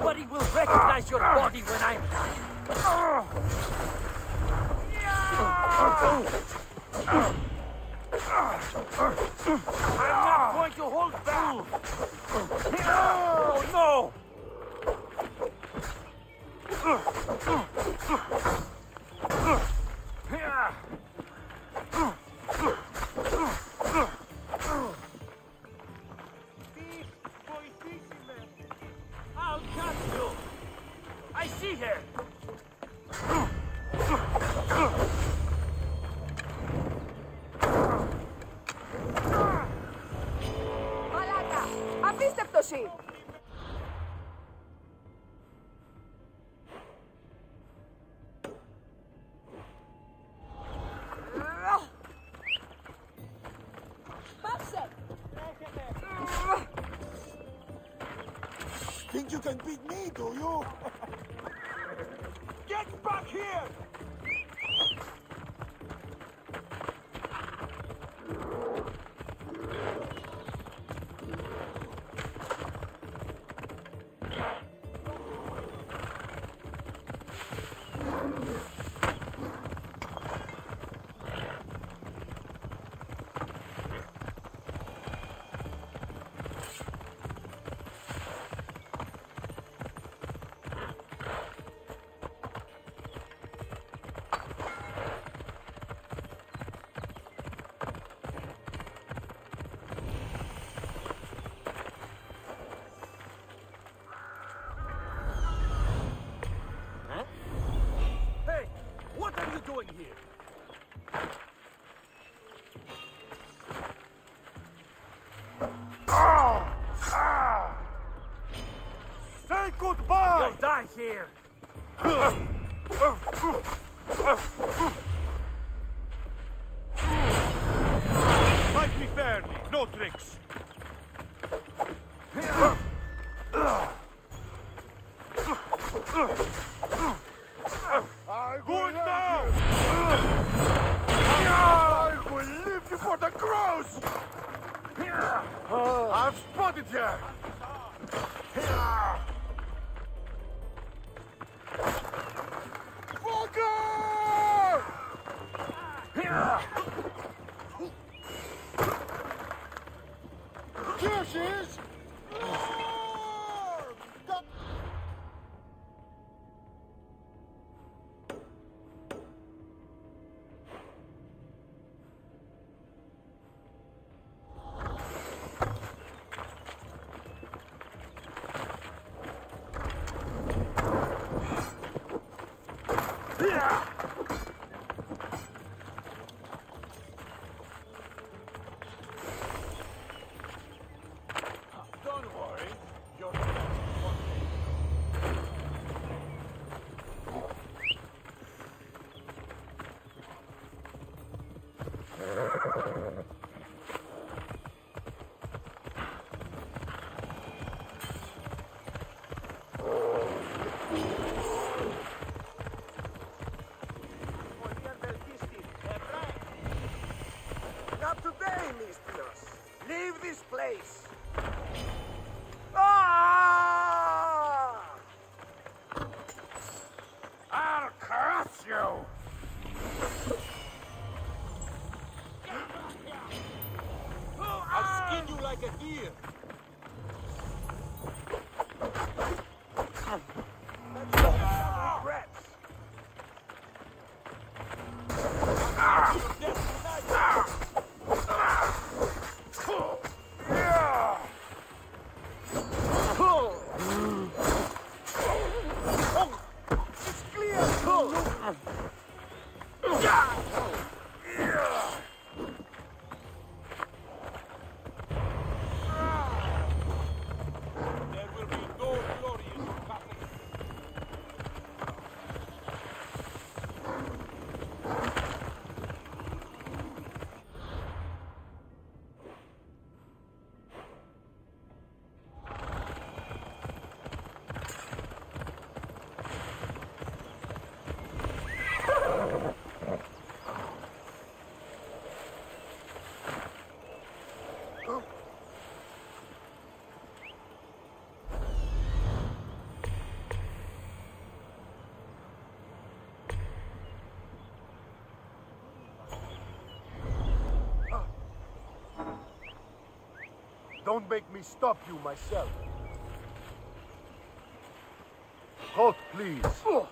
Nobody will recognize your body when I'm done. I'm not going to hold back. No! I'll catch you! I see her! Malaka! Απίστευτο εσύ! Πάψε! Think you can beat me, do you? Get back here! Hey! What are you doing here? Say goodbye! You'll die here! Fight me fairly, no tricks. Good now! I will leave you for the crows! I've spotted you! Walker! Here she is! Don't worry, you're Don't make me stop you myself. Halt, please.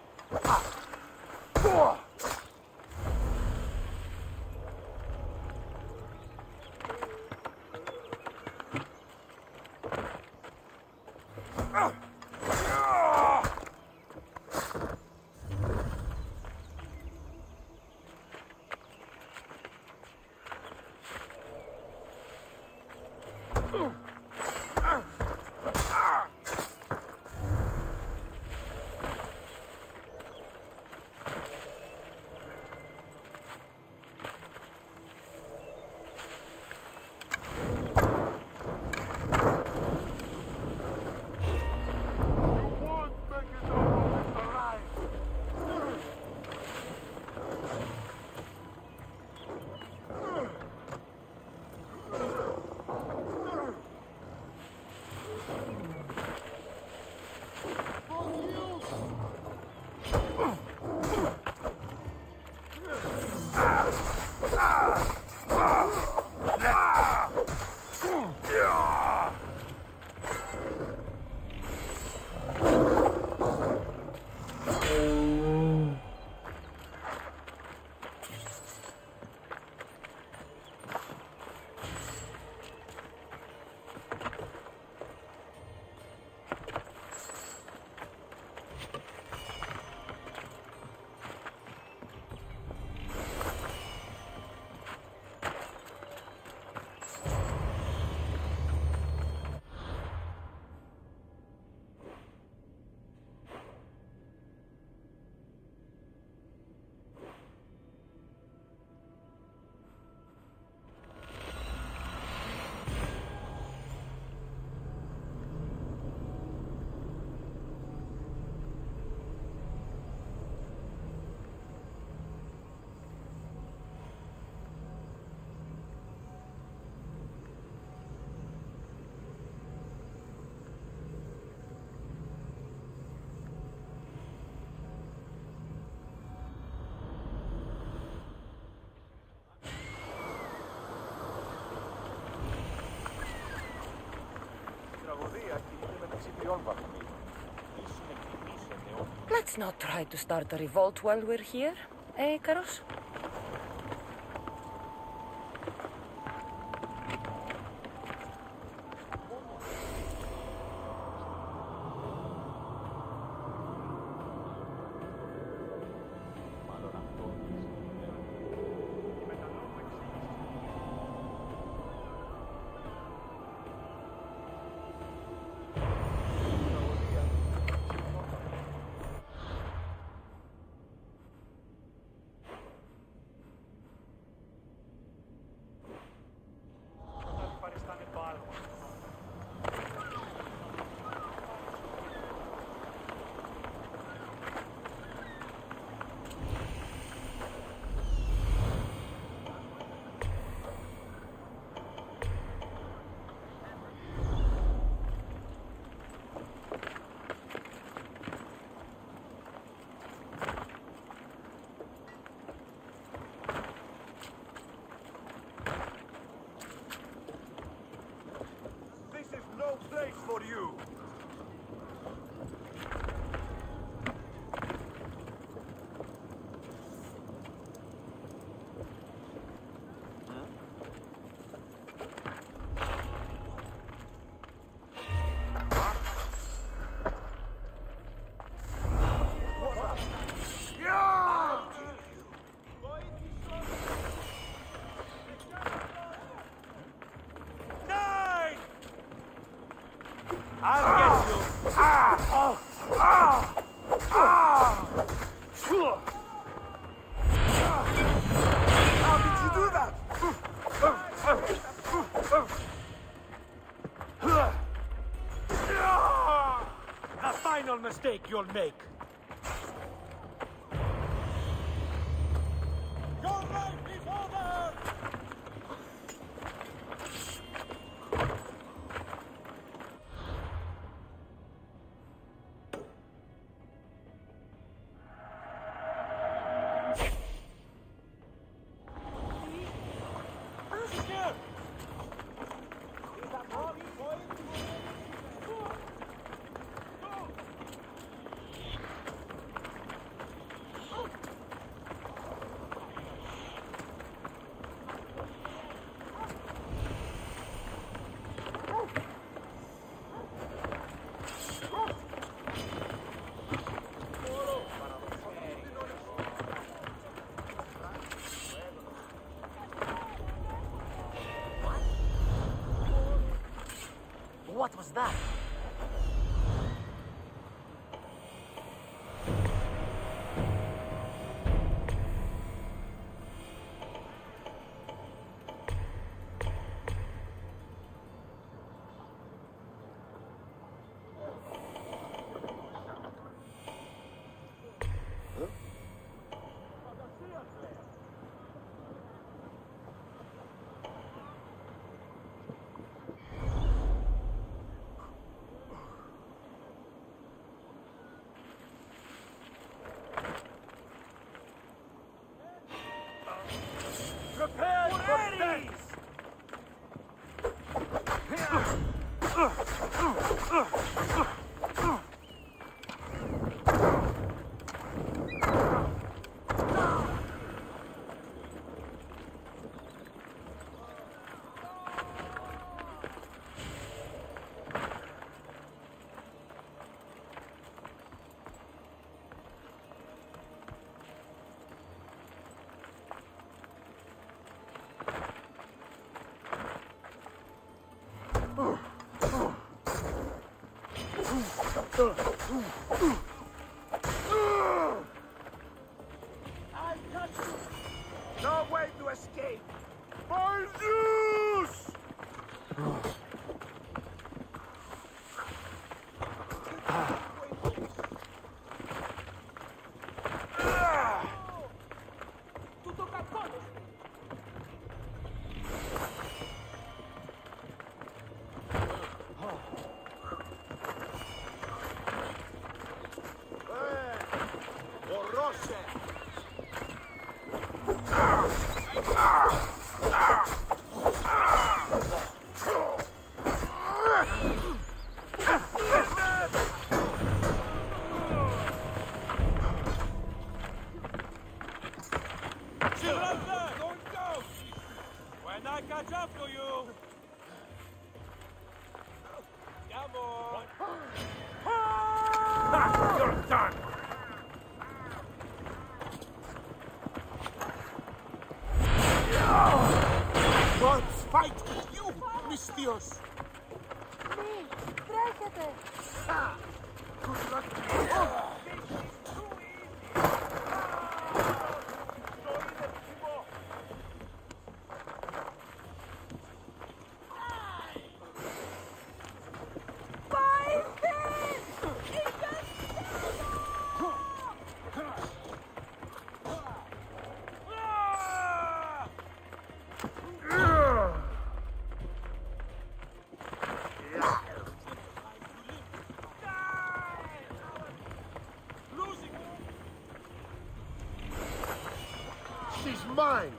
Let's not try to start a revolt while we're here, eh, Karos? No place for you! I'll get you! How did you do that? The final mistake you'll make! Your life is over! Is that Robbie? back. Prepare for death! I'll catch you! No way to escape! My Zeus! Tutto cappone! Orrosce! Brother! Don't go! When I catch up to you! Come on! You're done! Gods fight with you, Misthios! Τρέχετε! Good luck to you! She's mine!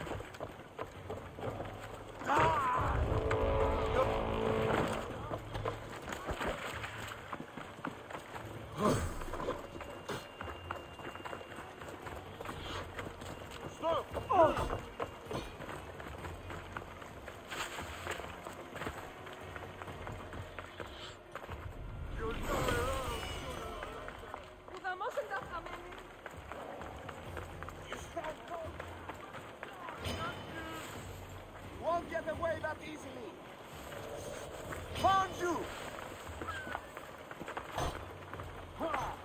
Stop! Που δαμώσαν τα χαμένη! Won't get away that easily! Found you!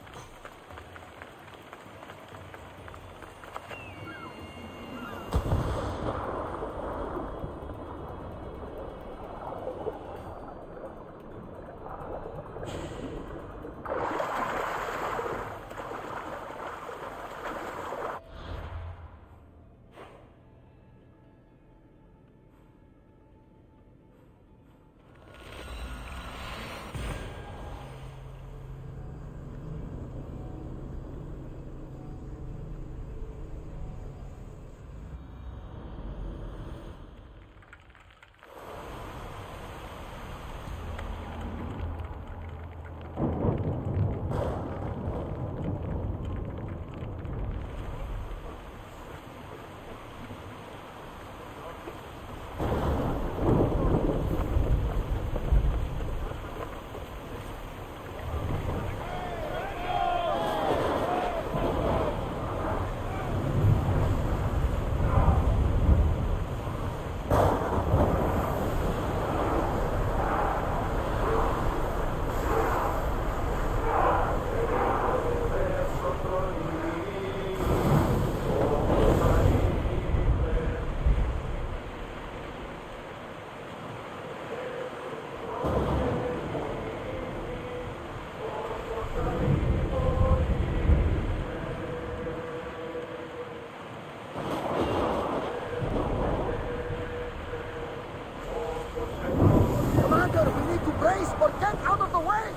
the way!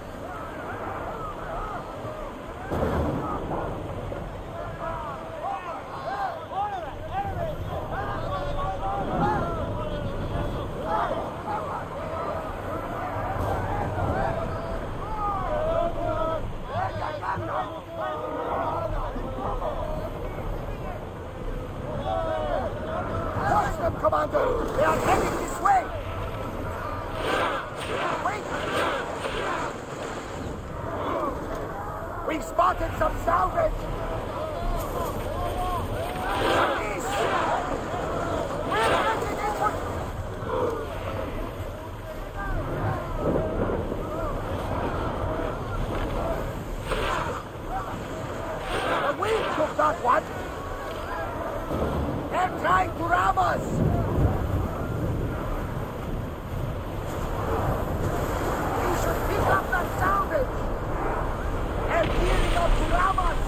Watch them, Commander! They are heading this way! Wait! We've spotted some salvage! Police! We're heading inward! The wind took that one! They're trying to ram us! We should pick up that salvage! They're gearing up to ram us!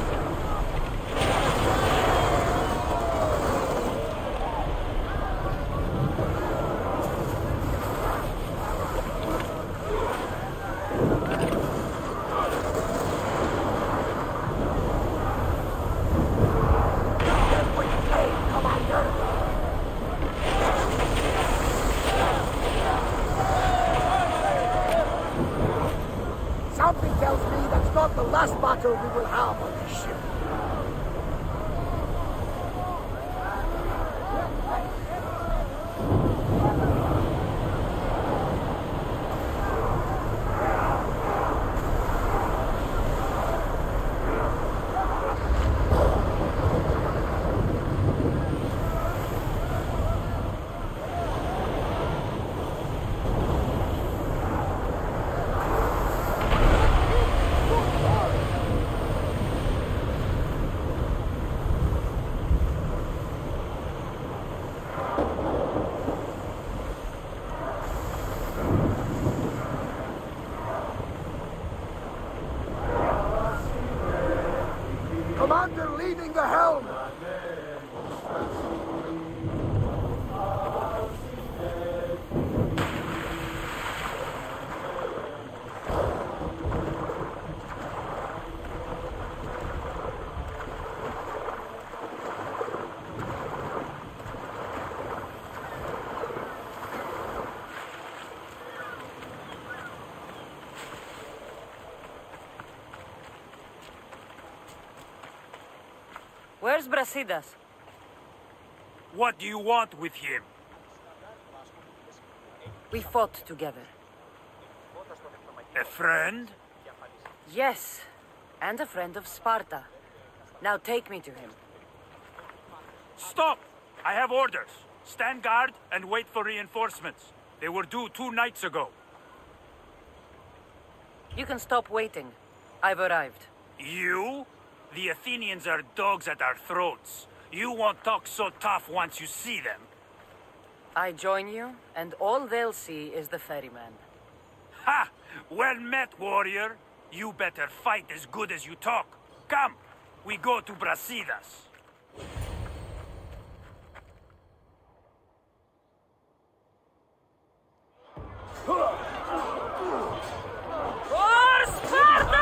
Something tells me that's not the last battle we will have on this ship. Commander leading the helm! Where's Brasidas? What do you want with him? We fought together. A friend? Yes, and a friend of Sparta. Now take me to him. Stop! I have orders. Stand guard and wait for reinforcements. They were due 2 nights ago. You can stop waiting. I've arrived. You? The Athenians are dogs at our throats. You won't talk so tough once you see them. I join you, and all they'll see is the ferryman. Ha! Well met, warrior. You better fight as good as you talk. Come, we go to Brasidas. For Sparta!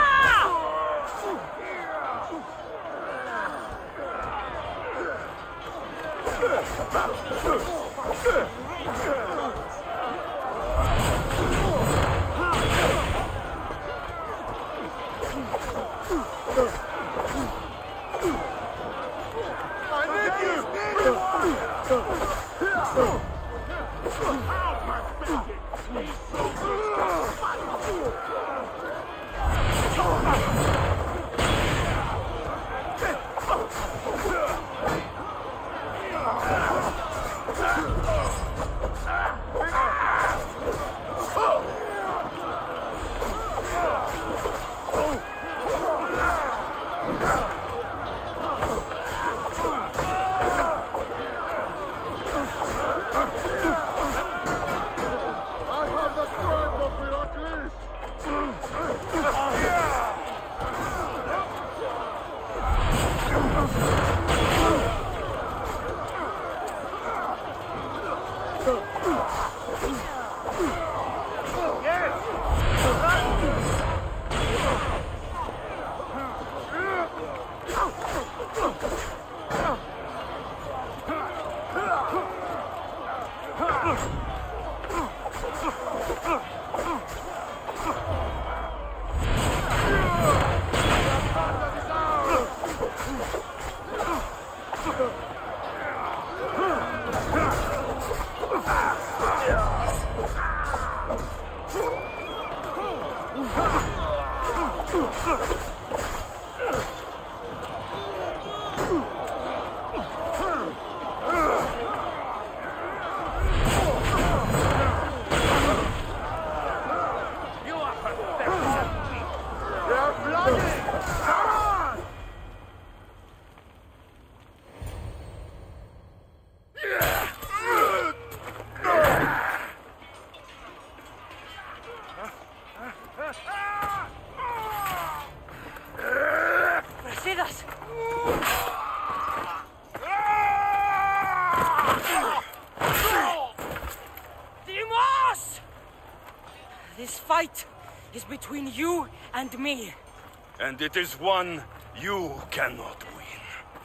This fight is between you and me. And it is one you cannot win.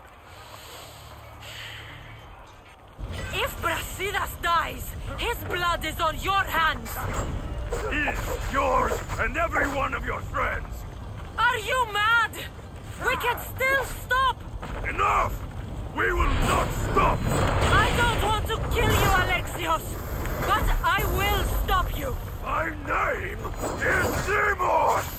If Brasidas dies, his blood is on your hands! His, yours, and every one of your friends! Are you mad? We can still stop! Enough! We will not stop! I don't want to kill you, Alexios! But I will stop you! My name is Demos!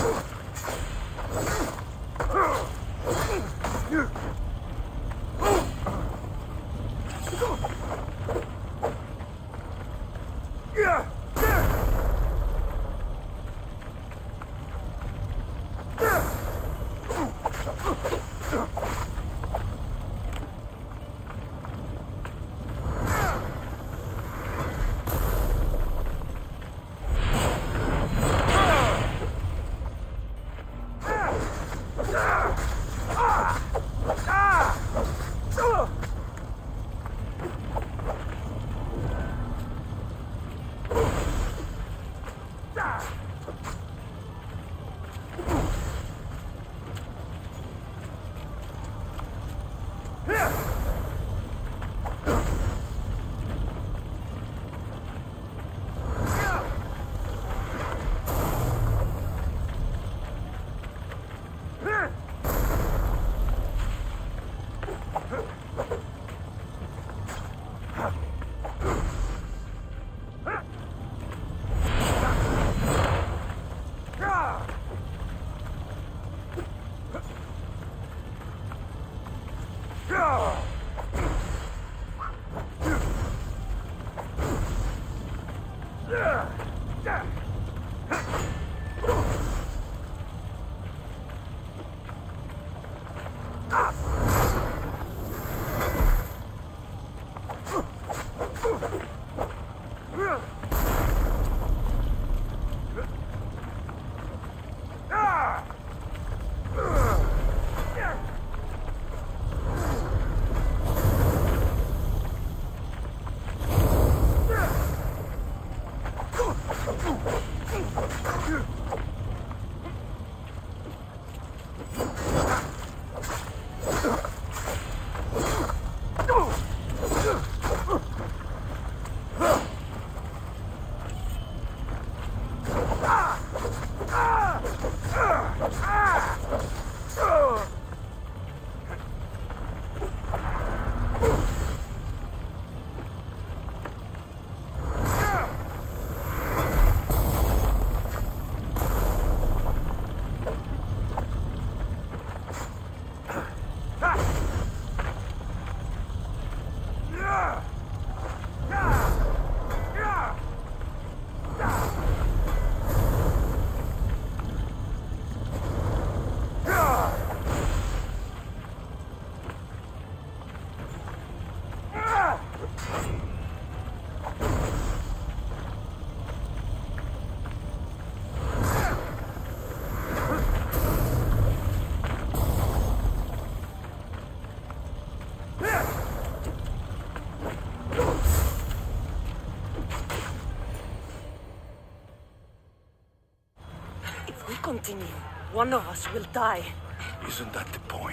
Continue. One of us will die. Isn't that the point?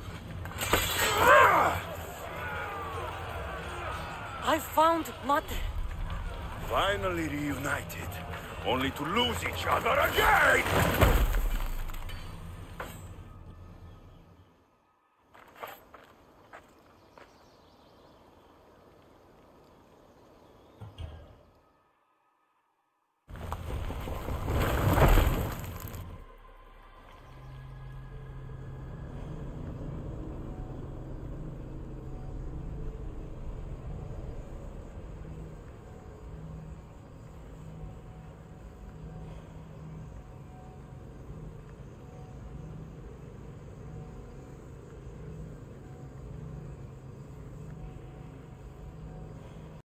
I found Mater. Finally reunited, only to lose each other again!